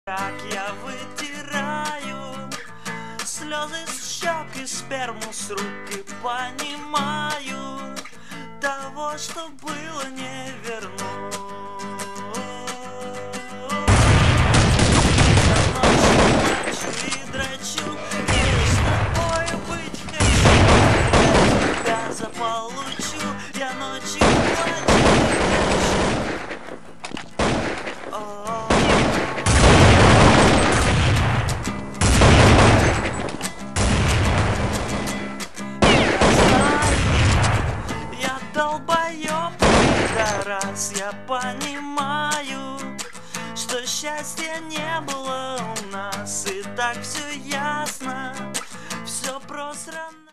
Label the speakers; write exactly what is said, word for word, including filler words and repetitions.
Speaker 1: Как я вытираю слезы с щек и сперму с рук, и понимаю, того, что было, не вернуть. Я ночью плачу и драчу, и с тобою быть хочу, тебя заполучу. Я ночью плачу и драчу. Долбоёб, раз я понимаю, что счастья не было у нас, и так все ясно, все просто.